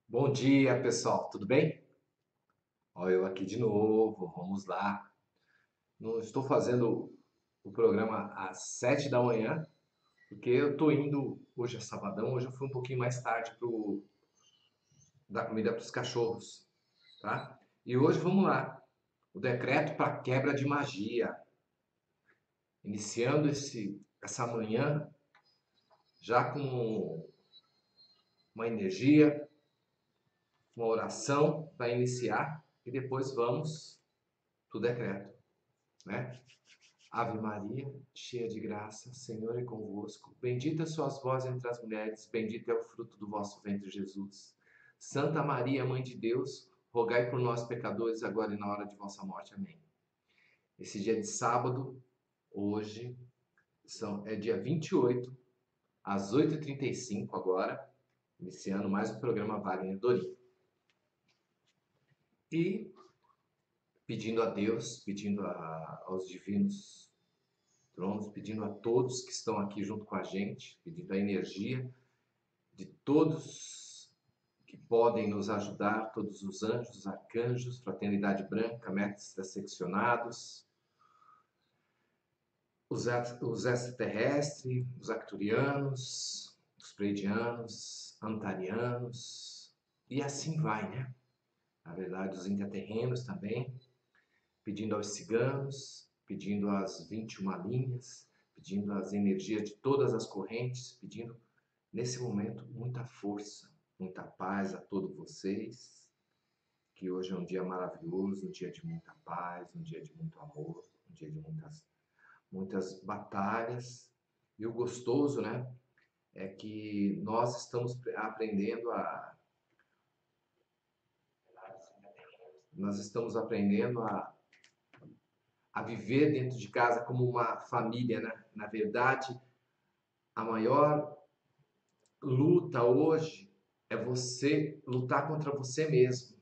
Bom dia, pessoal. Tudo bem? Olha eu aqui de novo. Vamos lá. Não estou fazendo o programa às 7 da manhã, porque eu estou indo hoje é sabadão. Hoje eu fui um pouquinho mais tarde pro dar comida para os cachorros, tá? E hoje vamos lá. O decreto para quebra de magia, iniciando essa manhã já com uma energia, uma oração para iniciar e depois vamos pro decreto, né? Ave Maria, cheia de graça, Senhor é convosco. Bendita sois vós entre as mulheres, bendito é o fruto do vosso ventre, Jesus. Santa Maria, Mãe de Deus, rogai por nós, pecadores, agora e na hora de vossa morte. Amém. Esse dia de sábado, hoje, é dia 28, às 8h35 agora, iniciando mais um programa Wagner Dorim. E pedindo a Deus, aos divinos tronos, pedindo a todos que estão aqui junto com a gente, pedindo a energia de todos que podem nos ajudar, todos os anjos, os arcanjos, fraternidade branca, mestres seccionados, os extraterrestres, os arcturianos, os pleiadianos, antarianos, e assim vai, né? Na verdade, os intraterrenos também, pedindo aos ciganos, pedindo às 21 linhas, pedindo as energias de todas as correntes, pedindo nesse momento muita força, muita paz a todos vocês, que hoje é um dia maravilhoso, um dia de muita paz, um dia de muito amor, um dia de muitas batalhas. E o gostoso, né, é que nós estamos aprendendo a viver dentro de casa como uma família, né? Na verdade, a maior luta hoje é você lutar contra você mesmo.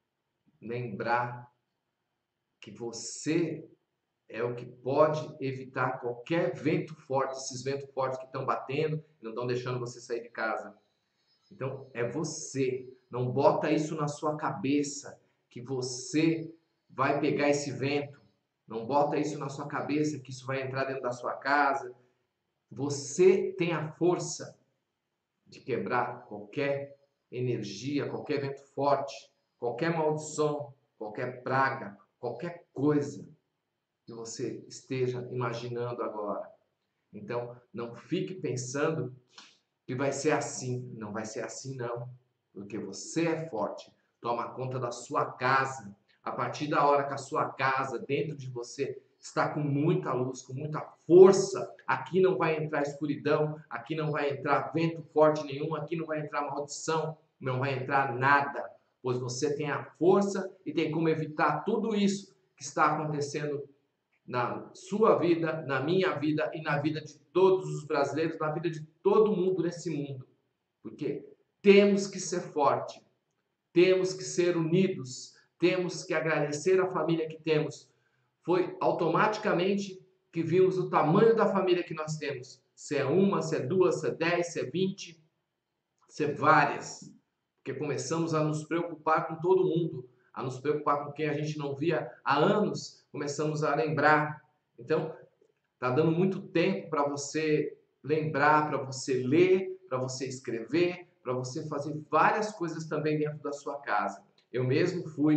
Lembrar que você é o que pode evitar qualquer vento forte, esses ventos fortes que estão batendo e não estão deixando você sair de casa. Então, é você. Não bota isso na sua cabeça que você vai pegar esse vento. Não bota isso na sua cabeça que isso vai entrar dentro da sua casa. Você tem a força de quebrar qualquer energia, qualquer vento forte, qualquer maldição, qualquer praga, qualquer coisa que você esteja imaginando agora. Então, não fique pensando que vai ser assim. Não vai ser assim, não. Porque você é forte. Toma conta da sua casa. A partir da hora que a sua casa, dentro de você, está com muita luz, com muita força, aqui não vai entrar escuridão, aqui não vai entrar vento forte nenhum, aqui não vai entrar maldição, não vai entrar nada, pois você tem a força e tem como evitar tudo isso que está acontecendo na sua vida, na minha vida e na vida de todos os brasileiros, na vida de todo mundo nesse mundo. Porque temos que ser forte, temos que ser unidos, temos que agradecer a família que temos. Foi automaticamente que vimos o tamanho da família que nós temos. Se é uma, se é duas, se é 10, se é 20, se é várias. Porque começamos a nos preocupar com todo mundo, a nos preocupar com quem a gente não via há anos, começamos a lembrar. Então, tá dando muito tempo para você lembrar, para você ler, para você escrever, para você fazer várias coisas também dentro da sua casa. Eu mesmo fui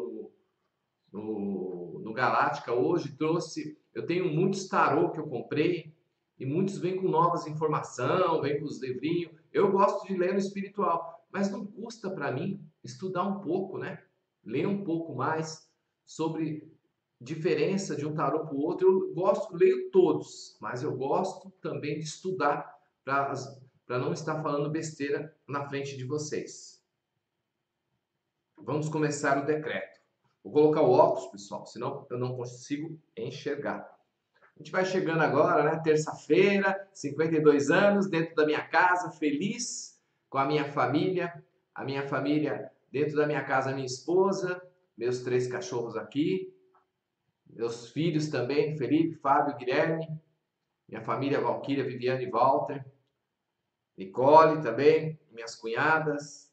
no Galáctica hoje, eu tenho muitos tarô que eu comprei e muitos vêm com novas informações, vêm com os livrinhos. Eu gosto de ler no espiritual, mas não custa para mim estudar um pouco, né? Ler um pouco mais sobre diferença de um tarô para o outro. Eu gosto, leio todos, mas eu gosto também de estudar para não estar falando besteira na frente de vocês. Vamos começar o decreto. Vou colocar o óculos, pessoal, senão eu não consigo enxergar. A gente vai chegando agora, né? Terça-feira, 52 anos, dentro da minha casa, feliz com a minha família dentro da minha casa, minha esposa, meus 3 cachorros aqui, meus filhos também, Felipe, Fábio, Guilherme, minha família, Valquíria, Viviane e Walter, Nicole também, minhas cunhadas,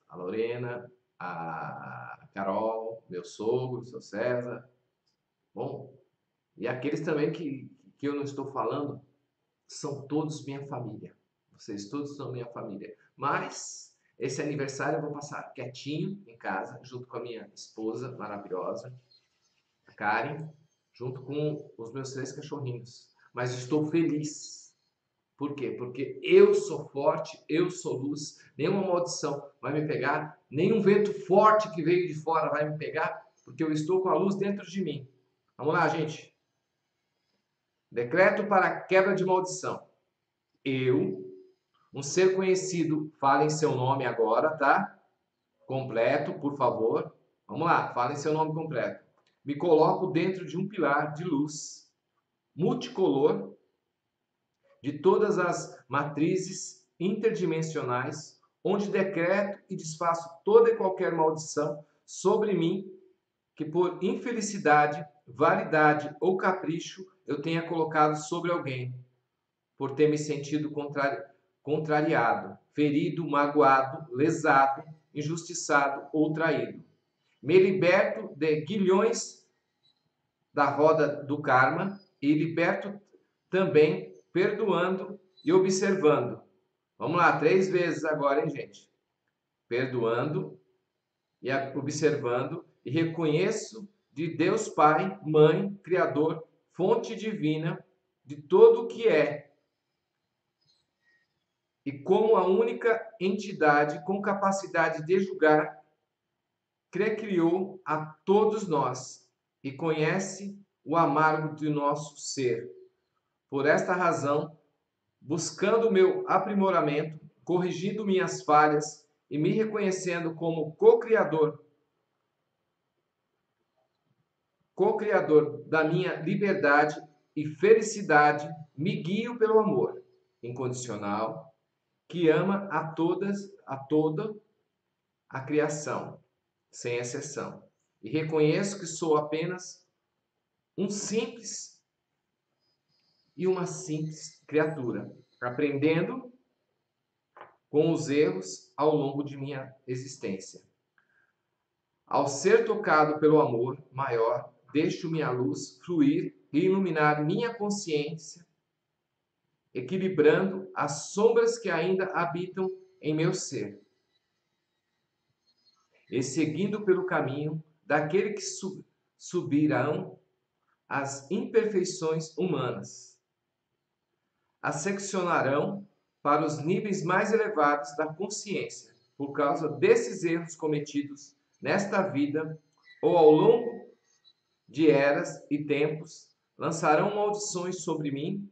a Lorena, a Carol, meu sogro, seu César. Bom, e aqueles também que eu não estou falando, são todos minha família. Vocês todos são minha família. Mas esse aniversário eu vou passar quietinho em casa, junto com a minha esposa maravilhosa, a Karen, junto com os meus 3 cachorrinhos. Mas estou feliz. Por quê? Porque eu sou forte, eu sou luz, nenhuma maldição vai me pegar, nenhum vento forte que veio de fora vai me pegar, porque eu estou com a luz dentro de mim. Vamos lá, gente. Decreto para quebra de maldição. Eu, um ser conhecido, falem seu nome agora, tá? Completo, por favor. Vamos lá, falem seu nome completo. Me coloco dentro de um pilar de luz multicolor de todas as matrizes interdimensionais, onde decreto e desfaço toda e qualquer maldição sobre mim que por infelicidade, validade ou capricho eu tenha colocado sobre alguém, por ter me sentido contrariado, ferido, magoado, lesado, injustiçado ou traído. Me liberto de guilhões da roda do karma e liberto também perdoando e observando. Vamos lá, 3 vezes agora, hein, gente? Perdoando e observando e reconheço de Deus Pai, Mãe, Criador, fonte divina de todo o que é e como a única entidade com capacidade de julgar, criou a todos nós e conhece o amargo de nosso ser. Por esta razão, buscando o meu aprimoramento, corrigindo minhas falhas e me reconhecendo como co-criador da minha liberdade e felicidade, me guio pelo amor incondicional que ama a toda a criação, sem exceção. E reconheço que sou apenas um simples e uma simples criatura, aprendendo com os erros ao longo de minha existência. Ao ser tocado pelo amor maior, deixo minha luz fluir e iluminar minha consciência, equilibrando as sombras que ainda habitam em meu ser. E seguindo pelo caminho daquele que subirão as imperfeições humanas, as seccionarão para os níveis mais elevados da consciência, por causa desses erros cometidos nesta vida ou ao longo de eras e tempos, lançaram maldições sobre mim,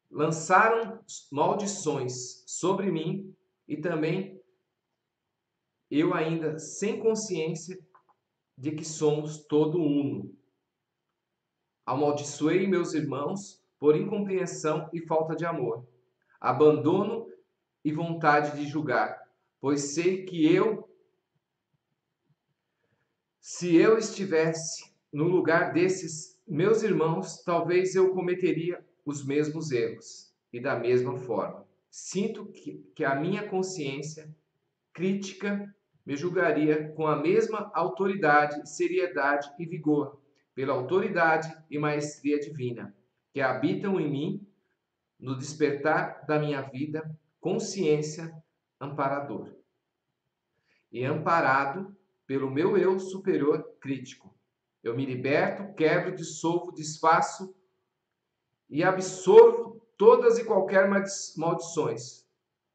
e também eu ainda sem consciência de que somos todo uno. Amaldiçoei meus irmãos por incompreensão e falta de amor, abandono e vontade de julgar, pois sei que se eu estivesse no lugar desses meus irmãos, talvez eu cometeria os mesmos erros e da mesma forma. Sinto que a minha consciência crítica me julgaria com a mesma autoridade, seriedade e vigor, pela autoridade e maestria divina, que habitam em mim no despertar da minha vida, consciência amparador. E amparado pelo meu eu superior crítico, eu me liberto, quebro, dissolvo, desfaço e absorvo todas e qualquer maldições.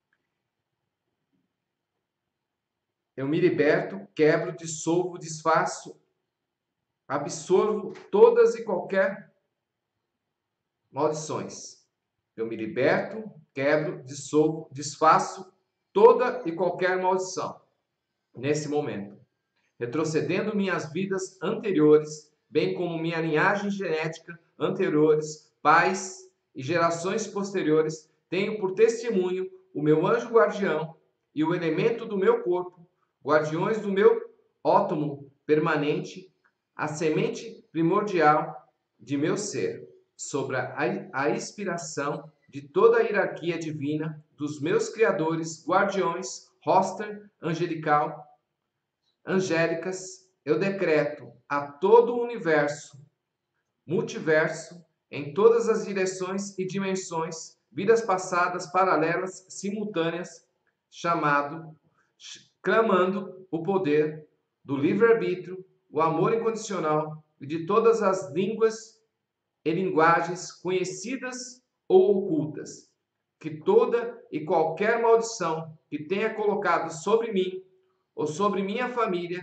Eu me liberto, quebro, dissolvo, desfaço, absorvo todas e qualquer maldições. Eu me liberto, quebro, dissolvo, desfaço toda e qualquer maldição. Nesse momento, retrocedendo minhas vidas anteriores, bem como minha linhagem genética anteriores, pais e gerações posteriores, tenho por testemunho o meu anjo guardião e o elemento do meu corpo, guardiões do meu átomo permanente, a semente primordial de meu ser, sobre a inspiração de toda a hierarquia divina dos meus criadores, guardiões, roster angelical angélicas, eu decreto a todo o universo, multiverso, em todas as direções e dimensões, vidas passadas, paralelas, simultâneas, clamando o poder do livre-arbítrio, o amor incondicional e de todas as línguas e linguagens conhecidas ou ocultas, que toda e qualquer maldição que tenha colocado sobre mim ou sobre minha família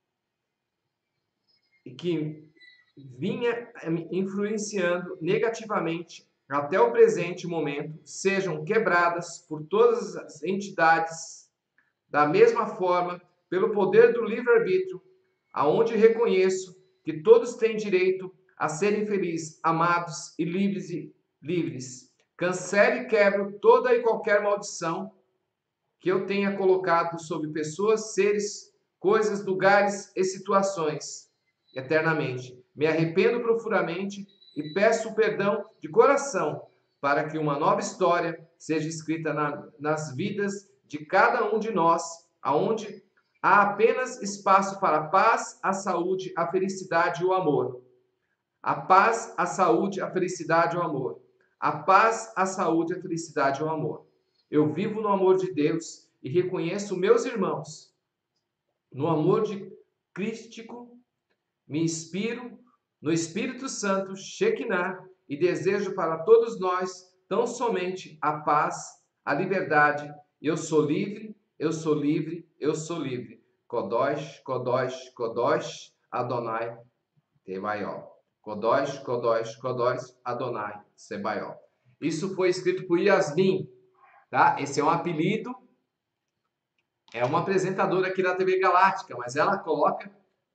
e que vinha influenciando negativamente até o presente momento, sejam quebradas por todas as entidades da mesma forma, pelo poder do livre-arbítrio, aonde reconheço que todos têm direito a serem felizes, amados e livres. Cancele e quebro toda e qualquer maldição que eu tenha colocado sobre pessoas, seres, coisas, lugares e situações eternamente. Me arrependo profundamente e peço perdão de coração para que uma nova história seja escrita nas vidas de cada um de nós, aonde há apenas espaço para a paz, a saúde, a felicidade e o amor. A paz, a saúde, a felicidade e o amor. A paz, a saúde, a felicidade e o amor. Eu vivo no amor de Deus e reconheço meus irmãos no amor de Cristo. Me inspiro no Espírito Santo, Shekinah, e desejo para todos nós tão somente a paz, a liberdade. Eu sou livre, eu sou livre, eu sou livre. Kodosh, Kodosh, Kodosh, Adonai, Tebaió. Kodosh, Kodosh, Kodosh, Adonai, Sebaió. Isso foi escrito por Yasmin, tá? Esse é um apelido, é uma apresentadora aqui da TV Galáctica, mas ela coloca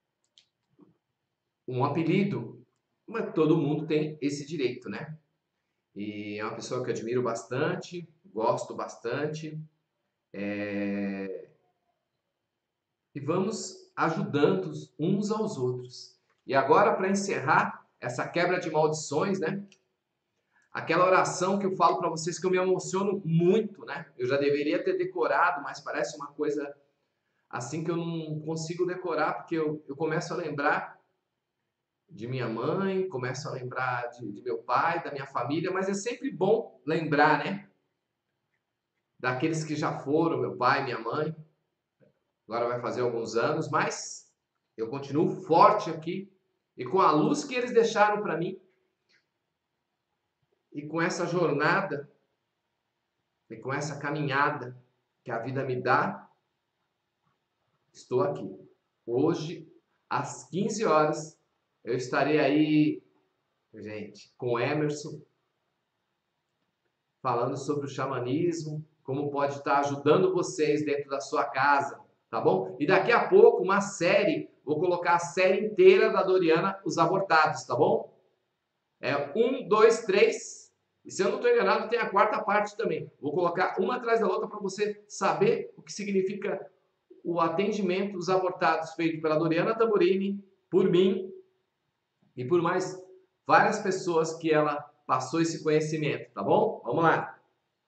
um apelido, mas todo mundo tem esse direito, né? E é uma pessoa que eu admiro bastante, gosto bastante, e vamos ajudando uns aos outros. E agora, para encerrar essa quebra de maldições, né? Aquela oração que eu falo para vocês que eu me emociono muito, né? Eu já deveria ter decorado, mas parece uma coisa assim que eu não consigo decorar, porque eu começo a lembrar de minha mãe, começo a lembrar de meu pai, da minha família, mas é sempre bom lembrar, né? Daqueles que já foram, meu pai, minha mãe. Agora vai fazer alguns anos, mas eu continuo forte aqui e com a luz que eles deixaram para mim e com essa jornada e com essa caminhada que a vida me dá, estou aqui. Hoje, às 15 horas, eu estarei aí, gente, com Emerson, falando sobre o xamanismo, como pode estar ajudando vocês dentro da sua casa, tá bom? E daqui a pouco, uma série, vou colocar a série inteira da Doriana, Os Abortados, tá bom? É 1, 2, 3, e se eu não estou enganado, tem a quarta parte também. Vou colocar uma atrás da outra para você saber o que significa o atendimento dos abortados feito pela Doriana Tamburini, por mim e por mais várias pessoas que ela passou esse conhecimento, tá bom? Vamos lá.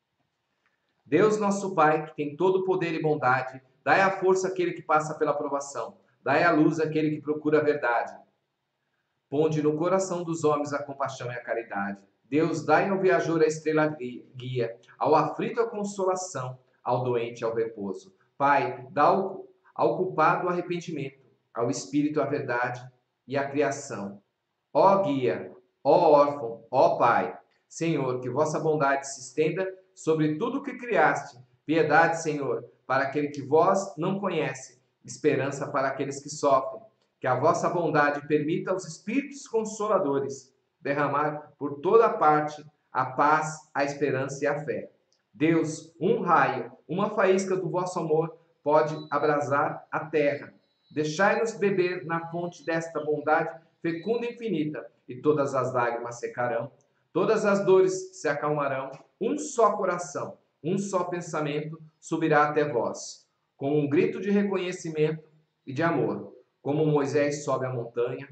Deus nosso Pai, que tem todo o poder e bondade, dai a força àquele que passa pela provação, dai a luz àquele que procura a verdade. Ponde no coração dos homens a compaixão e a caridade. Deus, dai ao viajor a estrela guia, ao aflito a consolação, ao doente ao repouso. Pai, dá ao culpado o arrependimento, ao espírito a verdade e a criação. Ó guia, ó órfão, ó Pai, Senhor, que vossa bondade se estenda sobre tudo o que criaste. Piedade, Senhor, para aquele que vós não conhece, esperança para aqueles que sofrem. Que a vossa bondade permita aos Espíritos Consoladores derramar por toda parte a paz, a esperança e a fé. Deus, um raio, uma faísca do vosso amor pode abrasar a terra. Deixai-nos beber na fonte desta bondade fecunda e infinita, e todas as lágrimas secarão, todas as dores se acalmarão, um só coração, um só pensamento subirá até vós, com um grito de reconhecimento e de amor. Como Moisés sobe a montanha,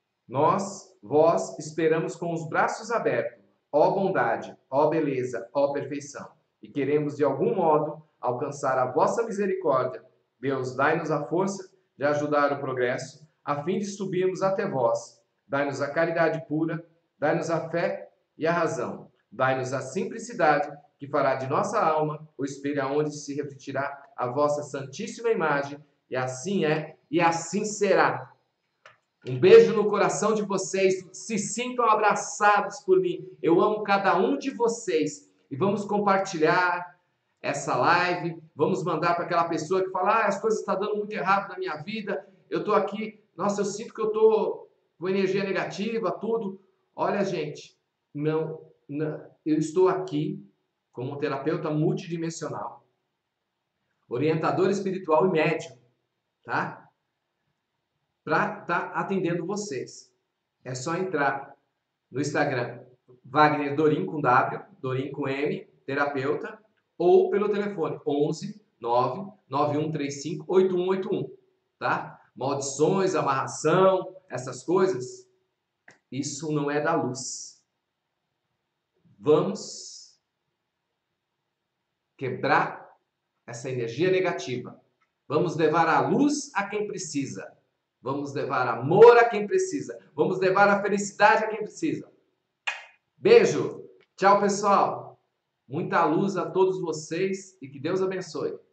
vós, esperamos com os braços abertos, ó bondade, ó beleza, ó perfeição, e queremos de algum modo alcançar a vossa misericórdia. Deus, dai-nos a força de ajudar o progresso, a fim de subirmos até vós. Dai-nos a caridade pura, dai-nos a fé e a razão. Dai-nos a simplicidade, que fará de nossa alma o espelho aonde se refletirá a vossa santíssima imagem, e assim é, e assim será. Um beijo no coração de vocês, se sintam abraçados por mim. Eu amo cada um de vocês. E vamos compartilhar essa live, vamos mandar para aquela pessoa que fala, as coisas estão dando muito errado na minha vida, eu estou aqui, nossa, eu sinto que eu estou com energia negativa, tudo. Olha, gente, não, eu estou aqui como um terapeuta multidimensional, orientador espiritual e médium, tá? Para estar atendendo vocês. É só entrar no Instagram, Wagner Dorim com W, Dorim com M, terapeuta, ou pelo telefone 11 99135 8181, tá? Maldições, amarração, essas coisas, isso não é da luz. Vamos quebrar essa energia negativa. Vamos levar a luz a quem precisa. Vamos levar amor a quem precisa. Vamos levar a felicidade a quem precisa. Beijo. Tchau, pessoal. Muita luz a todos vocês e que Deus abençoe.